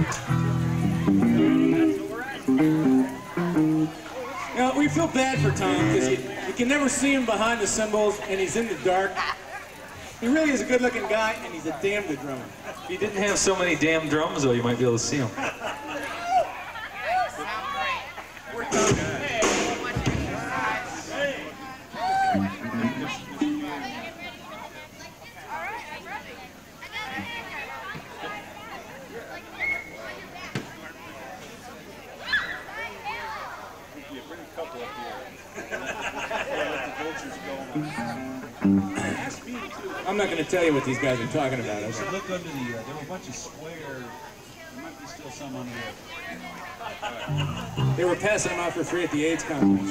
You know, we feel bad for Tom because you can never see him behind the cymbals and he's in the dark. He really is a good-looking guy and he's a damn good drummer. If he didn't have so many damn drums, though, you might be able to see him. I'm not going to tell you what these guys are talking about. You should look under the, there were a bunch of square, there might be still some under there. They were passing them out for free at the AIDS conference.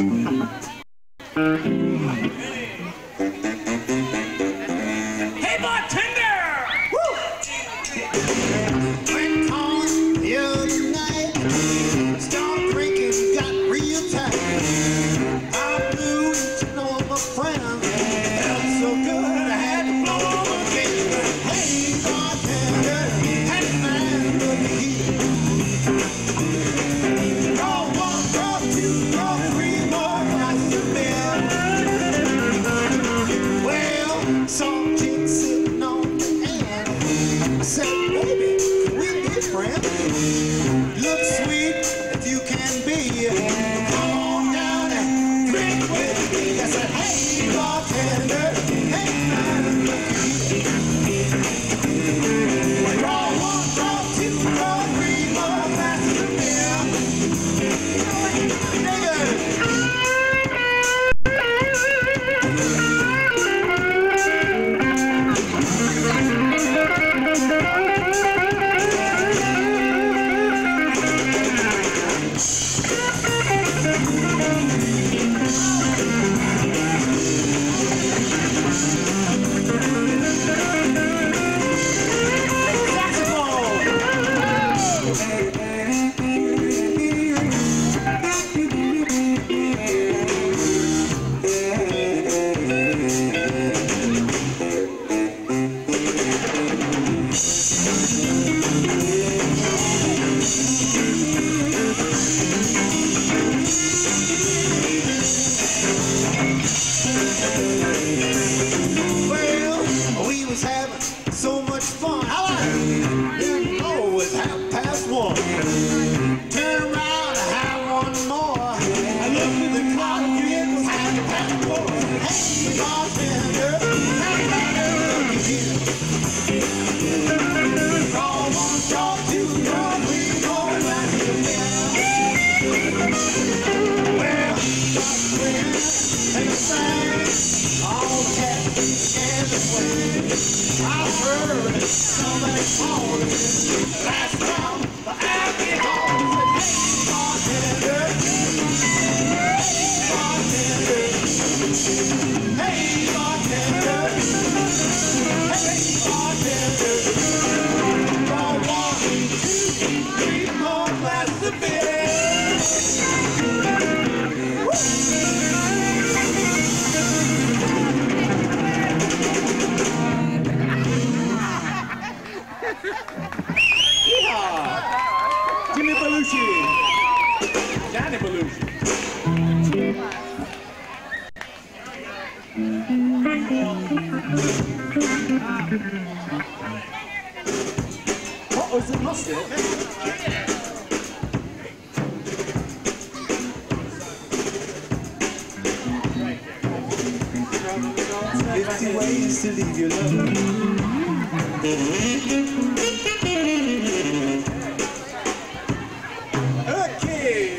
Hey, bartender! Woo! Went on the other night, started drinking, got real tight. I blew to know my friend, felt so good I had to blow them again. Hey, bartender, had man with the heat. Draw one, draw two, draw three more glasses of beer. Well, some chick sitting on the end. I said, baby, we be friends. Look sweet if you can be. Come on down and drink with me. I said, hey, bartender, hey, man, look at draw one, draw two, draw three more glasses of beer. Nigga. Well, we was having so much fun. How about it? Didn't know it was 1:30. Turn around and have one more. I looked at the clock, it was 4:30. Hey, bartender, how about it look here? Draw one, draw two, draw three, more glasses of beer. Well, got friends and sang all the cat and the swing. I've heard somebody called it last time the alcohol. Hey, bartender, hey, bartender, hey, bartender, draw one, two, three more glasses of beer. Yeehaw! Jimmy Belushi! Johnny Belushi! What was the mustard? 50 ways to leave your love. Okay.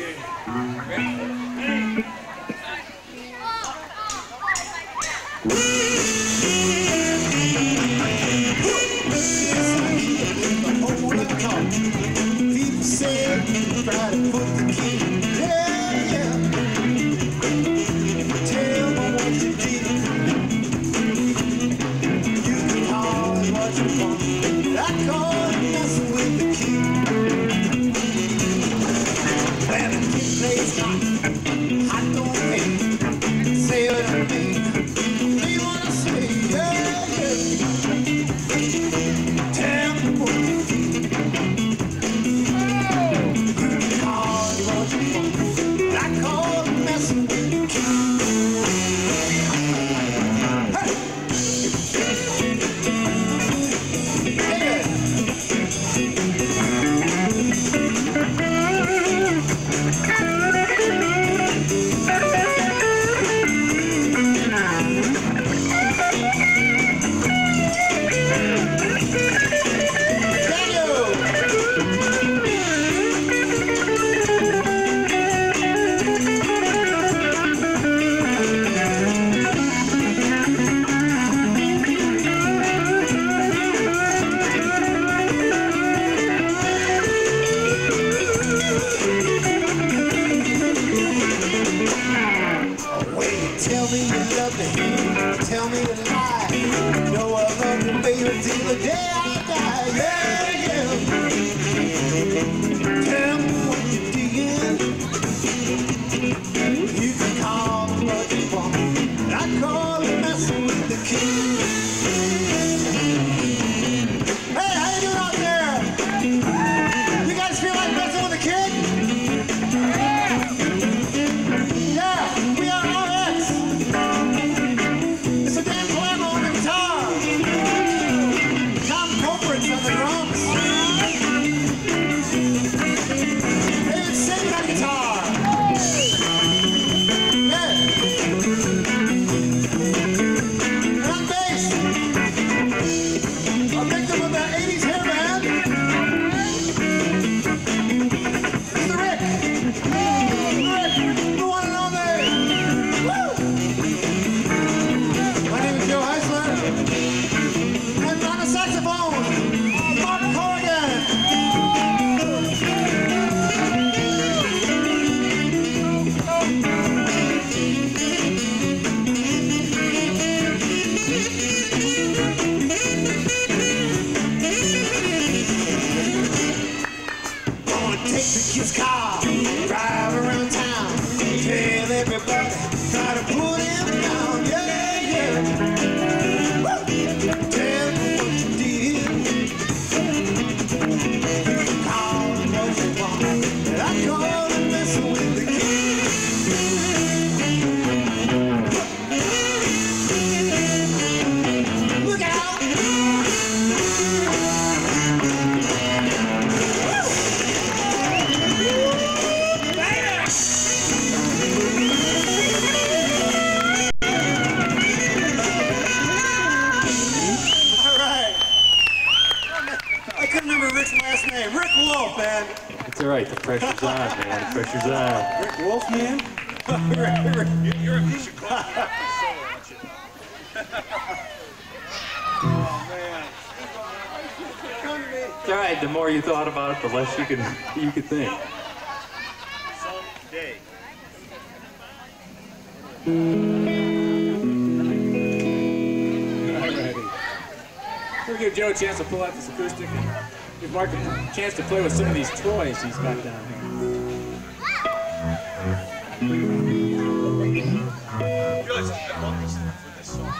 People say, try to put the key. Yeah, yeah. Tell me what you did. You can call it what you want. I last name? Rick Wolf, man. It's all right. The pressure's on, man. The pressure's on. Rick Wolf, man? You should call me up for solo, aren't you? Oh, man. It's all right. The more you thought about it, the less you could think. Someday. We'll give Joe a chance to pull out this acoustic and give Mark a chance to play with some of these toys he's got down here. Realize I love this for this song.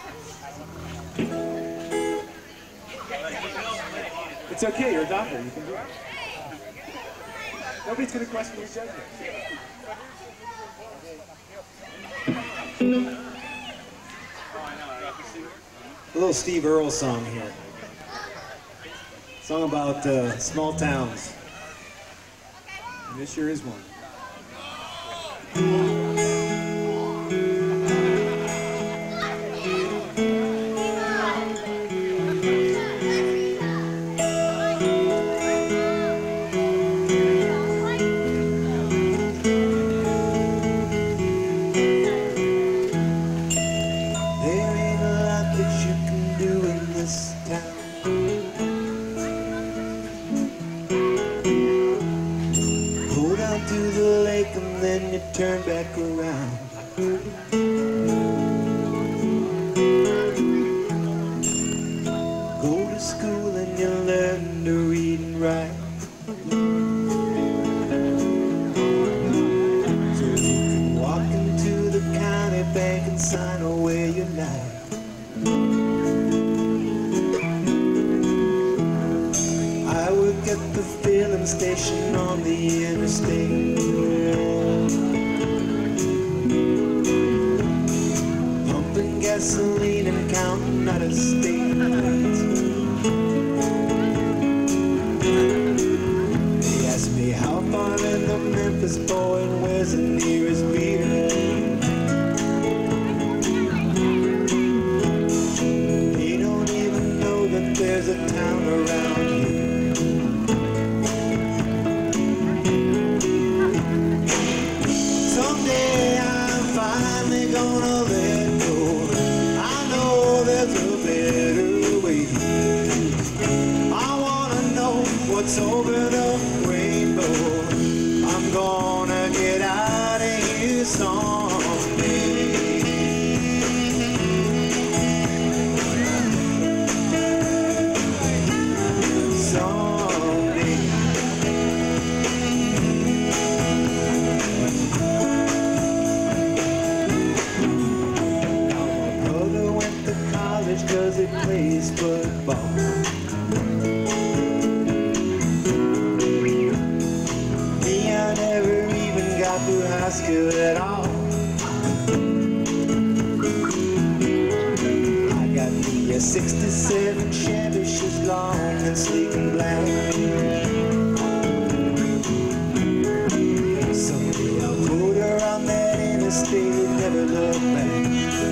It's okay, you're a doctor, you can do it. Nobody's going to question your judgment. A little Steve Earle song here. Song about small towns. And this sure is one. Turn back around. Go to school and you learn to read and write, so you can walk into the county bank and sign away your life. I work at the filling station on the interstate. Gasoline and counting out of state. They asked me how far in the Memphis, boy, and where's the nearest beer. They don't even know that there's a town around here. Someday I'm finally gonna let go. There's a better way. I wanna know what's over the rainbow. I'm gonna get out of here someday. Someday. Now my brother went to college 'cause he plays football. Me, I never even got through high school at all. I got me a 67 Chevy, she's long and sleek and black. Someday I'll put her on that interstate, never look back.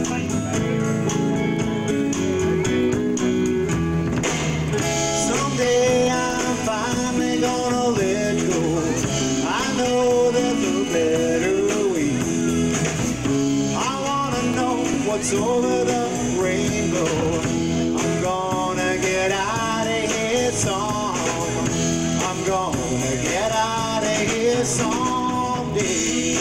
Someday I'm finally gonna let go. I know there's a better way. I wanna know what's over the rainbow. I'm gonna get out of here I'm gonna get out of here someday.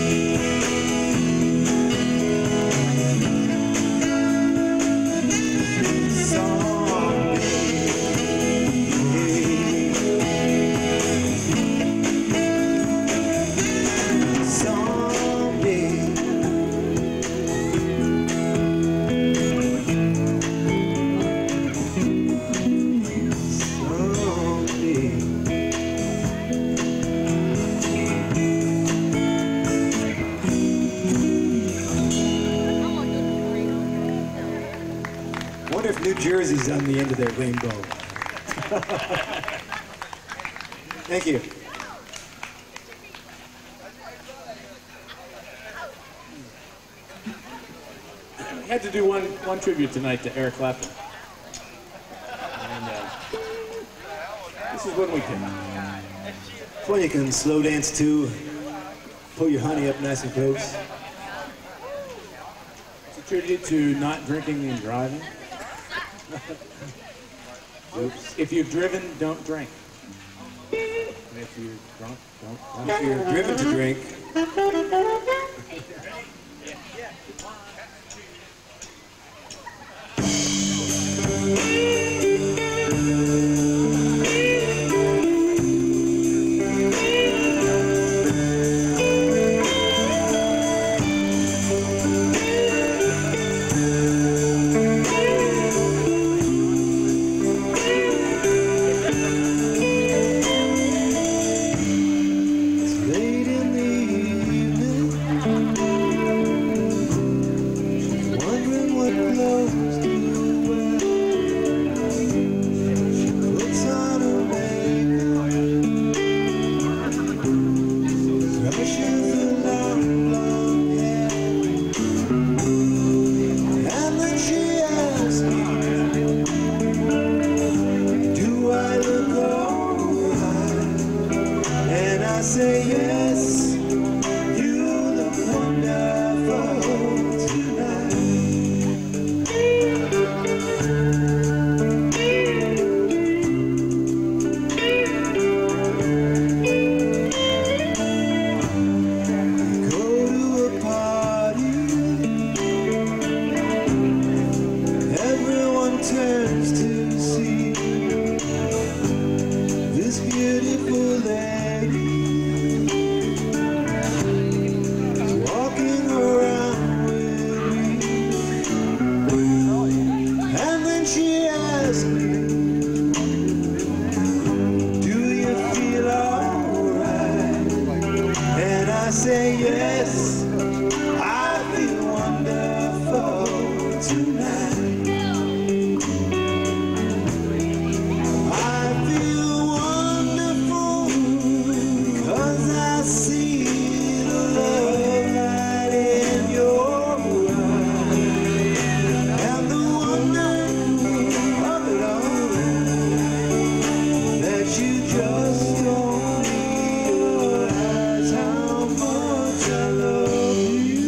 New Jersey's on the end of that rainbow. Thank you. We had to do one tribute tonight to Eric Clapton. And This is when we can. It's when you can slow dance to, pull your honey up nice and close. It's attributed to not drinking and driving. Oops. If you've driven, don't drink. And if you're drunk, don't If you're driven to drink, say yes, you look wonderful tonight. We go to a party, everyone turns to see this beautiful lady say yes, I feel wonderful tonight. I feel wonderful because I see the love light in your eyes and the wonder of it all, that you just don't realize how much I love you.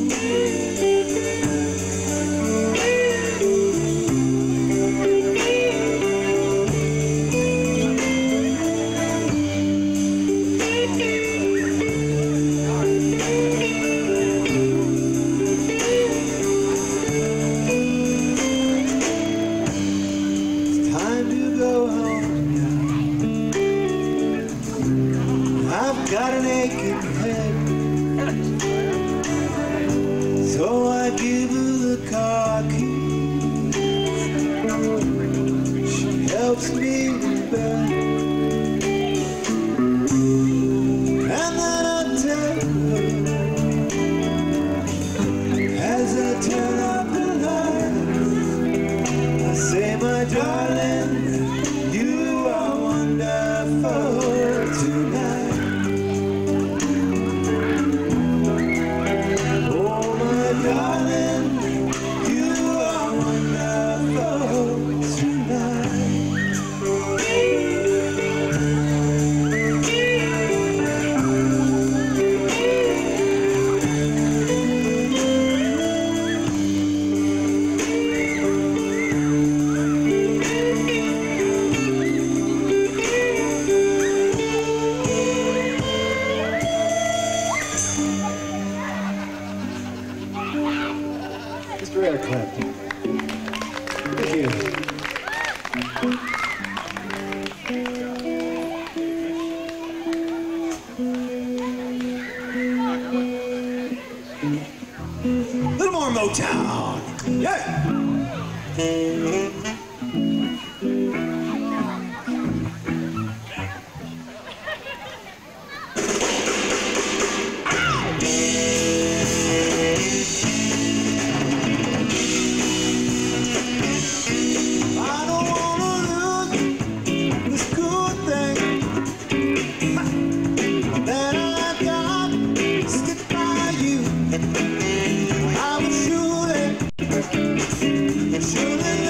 It's time to go home now. I've got an aching head, so I give her the car key. She helps me in bed, and then I tell her, as I turn up the lights, I say, my darling, you are wonderful tonight. Oh, my darling, you are wonderful tonight. Mr. Eric Clapton. Thank you. A little more Motown. Yeah. I don't wanna lose this good thing that I got. Stick by you. I would surely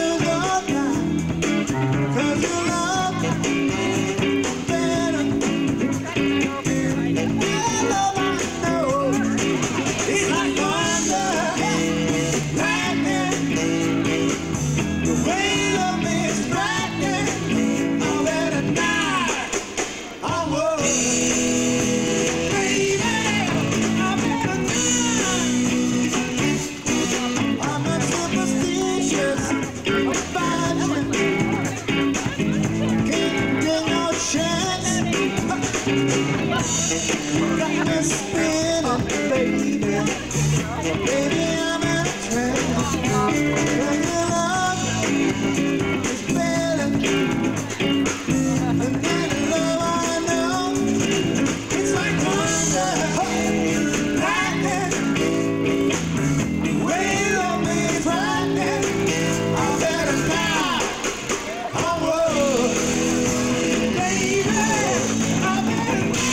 Got me spinning, baby. Baby, I'm in a trance. And your love is better than any love I know. It's like thunder, lightning. The way you love me is frightening. I better die. I would, baby. I better die.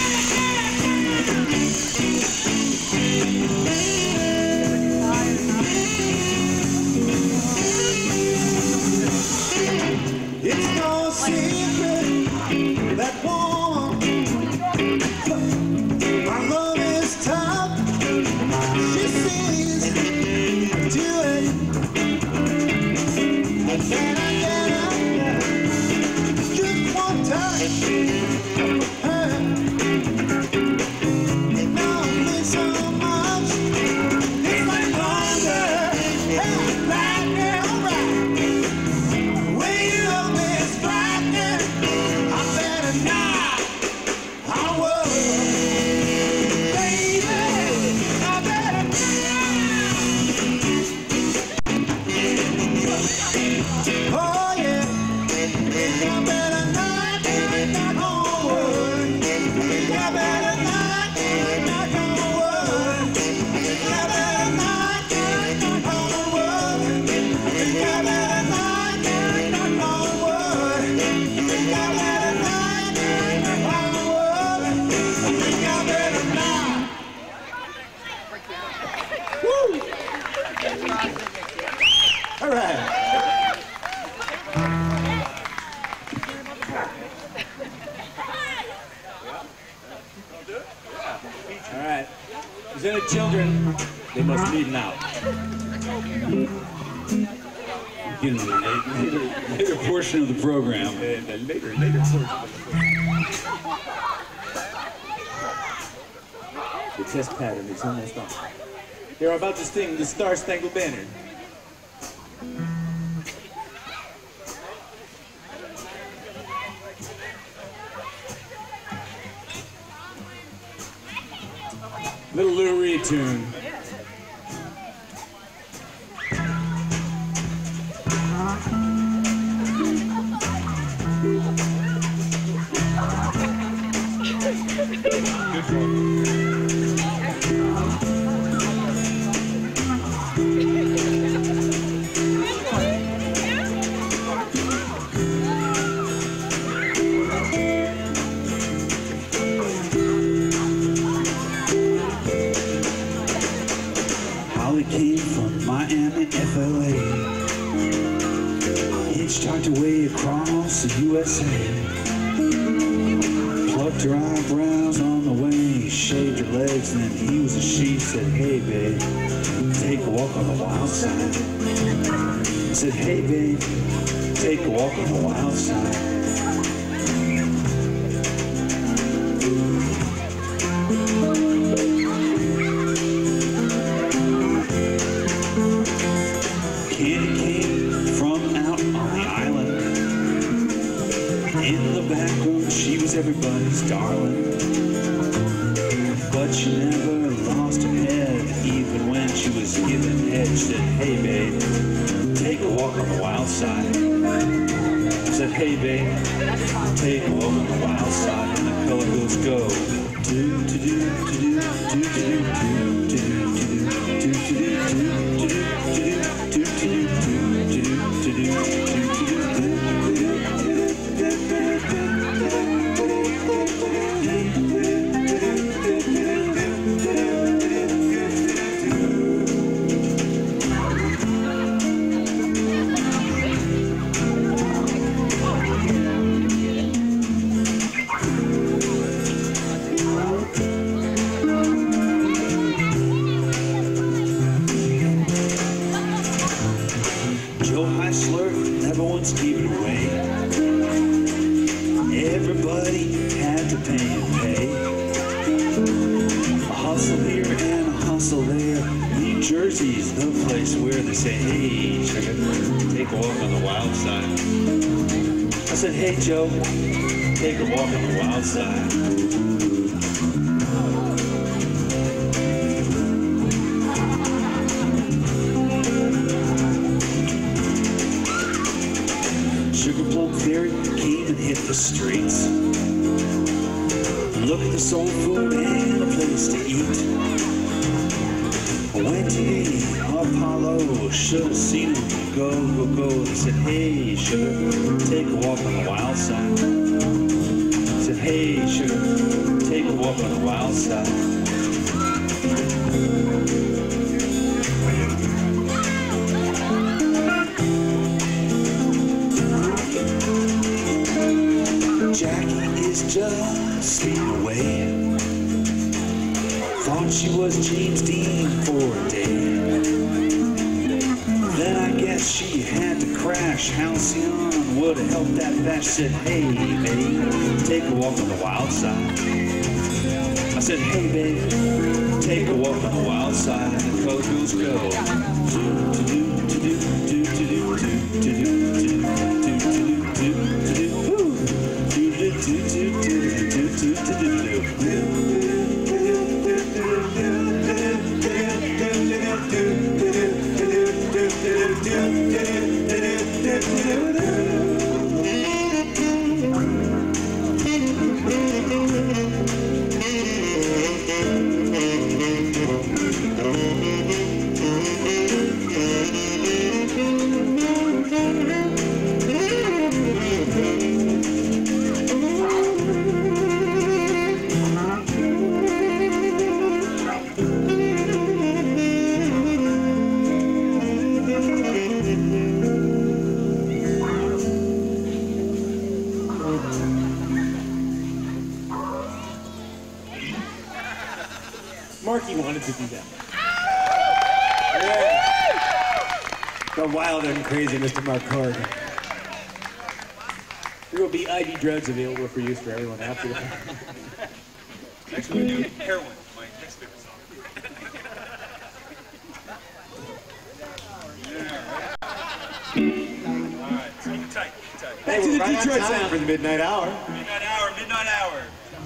It's no secret that woman, my love is tough. She sees to it. And then I get up, just one touch of her. It knows me so much. It's like thunder and lightning, alright. When you love me, it's frightening. I better not. I will, baby. I better not. Oh yeah. I better not. Oh word. I better not. Oh word. I better not. Oh word. I better not. Oh word. I better not. Oh word. I better not. Woo! All right. All right. Presented children, they must leave now. Getting to the later portion of the program. The later portion. The test pattern is almost on. They're about to sing the Star-Spangled Banner. Little Lou Reed tune. Holly came from Miami, FLA. Hitchhiked away across the USA. Plucked her eyebrows on the way, shaved her legs, and then he was a she. Said, hey babe, take a walk on the wild side. Said, hey babe, take a walk on the wild side. Candy came from out on the island. In the back room, she was everybody's darling. But she never lost her head, even when she was given head. She said, hey babe, take a walk on the wild side. I said, hey babe, take a walk on the wild side. And the color goes go. Do do do do do do do do do do do do do Joe Heisler never once gave it away. Everybody had to pay and pay. A hustle here and a hustle there. New Jersey's the place where they say, hey, sugar, take a walk on the wild side. I said, hey Joe, take a walk on the wild side. soul food and a place to eat. Went to the Apollo, should have seen him go. They said, hey, sugar, take a walk on the wild side. I said, hey, sugar, take a walk on the wild side. Jackie is just speeding away. Thought she was James Dean for a day. Then I guess she had to crash. Halcyon would have helped that bash. Said, hey, babe, take a walk on the wild side. I said, hey, babe, take a walk on the wild side. And the Cocos go. Marky wanted to do that. Yeah. The wild and crazy Mr. Mark Corrigan. There will be ID drugs available for use for everyone after that. Actually, we're doing Heroin, my next favorite song. All right, so keep it tight, keep it tight. Back to the Detroit sound for the midnight hour. Midnight hour, midnight hour.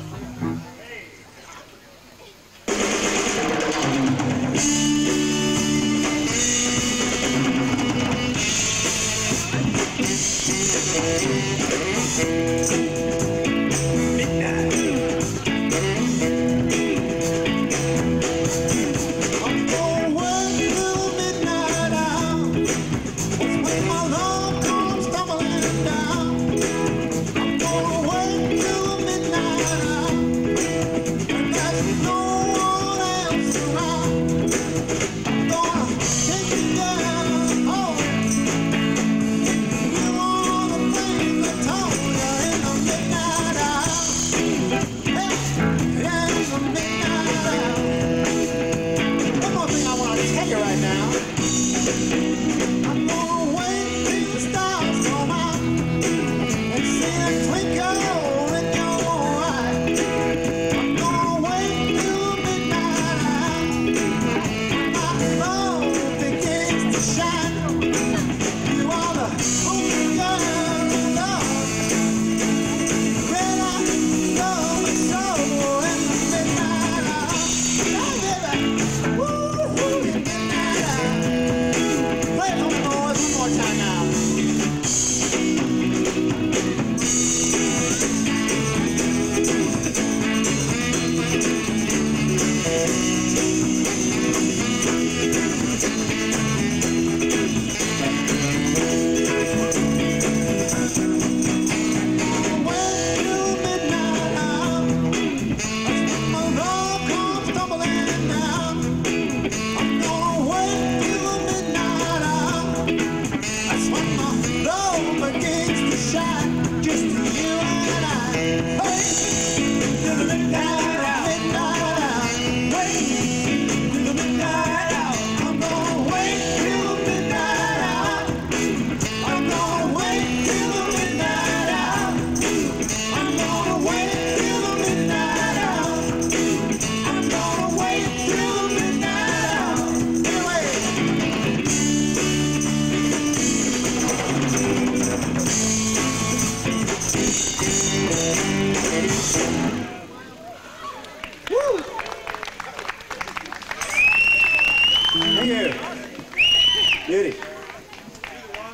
Beauty.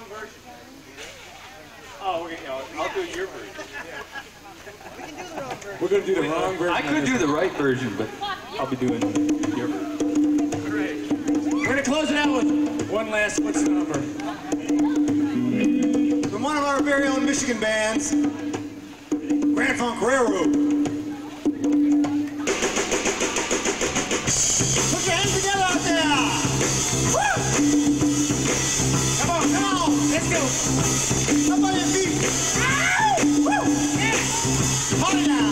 Oh, okay, I'll do your version. We can do the wrong version. We're going to do the wrong version. I could do the right version, but I'll be doing your version. We're going to close it out with one last What's the Number. From one of our very own Michigan bands, Grand Funk Railroad. Put your hands together out there! Woo! Come on, come on, let's go! Up on your feet! Ow! Woo! Yeah! Party now!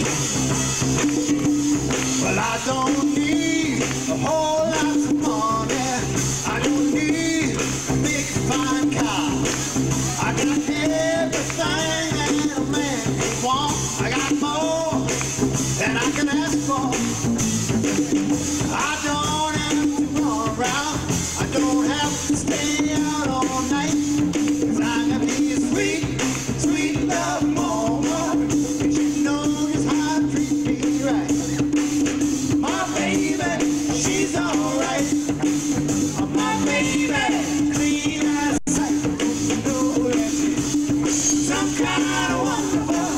Well, I don't need a whole lot of money. I don't need a big fine car. I got everything that a man can want. I got more than I can ask for. I don't have to run around. I don't have to stay out all night. 'Cause I can be a sweet, sweet love mama. And you know just how to treat me right. My baby, she's alright. My baby, clean as sight. You know that she's some kind of wonderful.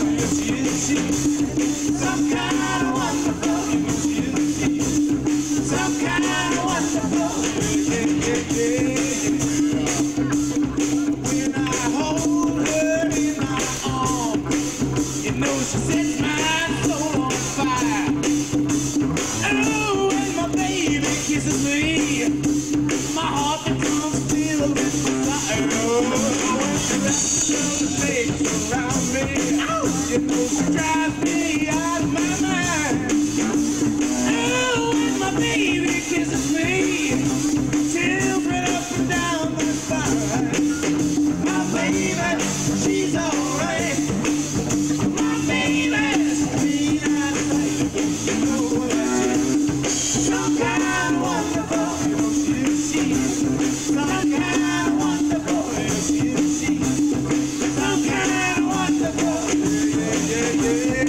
Some kind of wonderful. Some kind of wonderful. When I hold her in my arms, you know she sets my soul on fire. Oh, when my baby kisses me, my heart becomes filled with desire. Oh, when she wraps her legs around me, you know she drives me out of my mind. Oh, when my baby kisses me, children up and down my spine. My baby, she's alright. My baby's clean and tight. You know that she's some kind of wonderful. You know she's some kind of wonderful. She's some kind of wonderful. Yeah.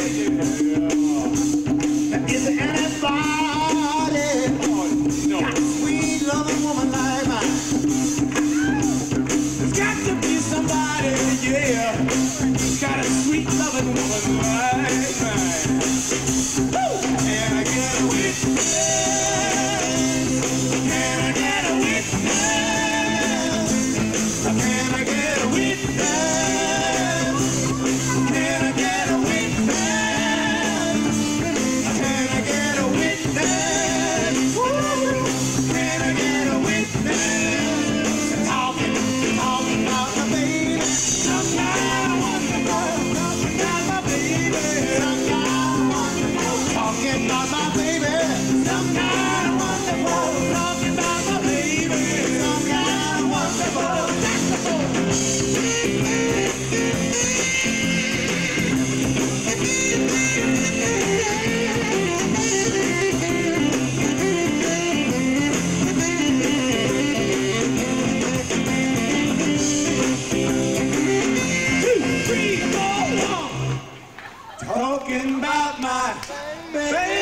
Is there anybody got a sweet loving woman like mine? There's got to be somebody, yeah, got a sweet loving woman like mine. Woo! Can I get a witness? Can I get a witness? Can I get a witness? Can I get a witness? Can I get a witness? Woo! Can I get a witness? Talking about my baby. Some kind of wonderful. Talking about my baby. Some kind of wonderful. Talking about my baby. Some kind of wonderful. Talking about my baby. Some kind of wonderful. Talking about my baby.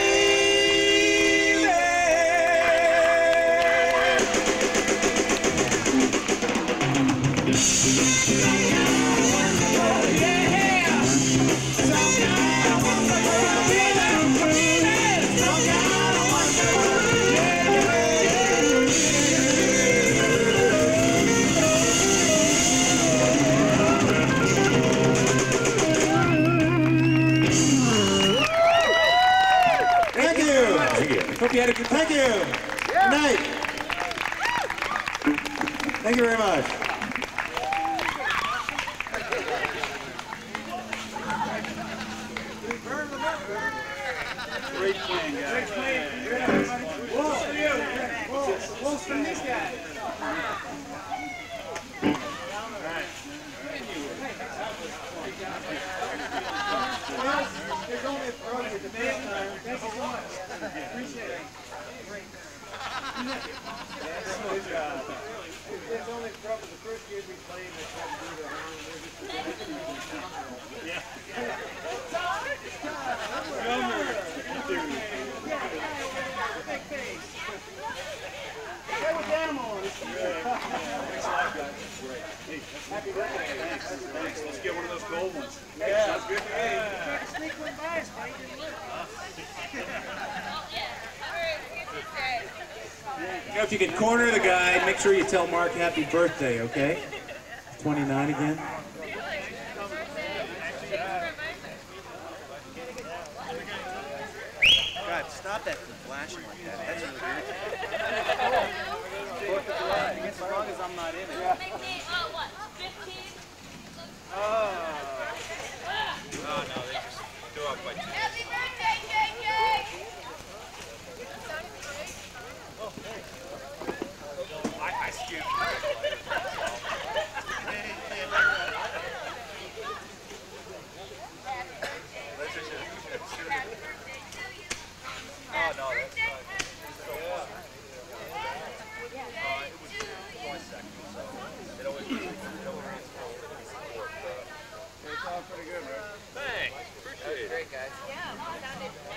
Hope you had a good time. Thank you. Good night. Thank you very much. Great playing, guys. Great playing. Whoa, from this guy. There's only a pro at the big time. Thank you so much. Appreciate it. There's only a pro for the first year we played. Yeah. Big face. Play with animal on it. Happy birthday. Thanks. Let's get one of those gold ones. Yeah. Sounds good to me. You know, if you can corner the guy, make sure you tell Mark happy birthday, okay? 29 again. God, stop that from flashing like that. That's really irritating. 4th of July. I guess as long as I'm not in it. What, 15? Oh, no, they just do up by 2. Happy birthday, JJ! I skipped. Oh, no, that's fine. It was 1 second, so it always it's all pretty good, right? Thanks. Appreciate it. Great, guys. Yeah,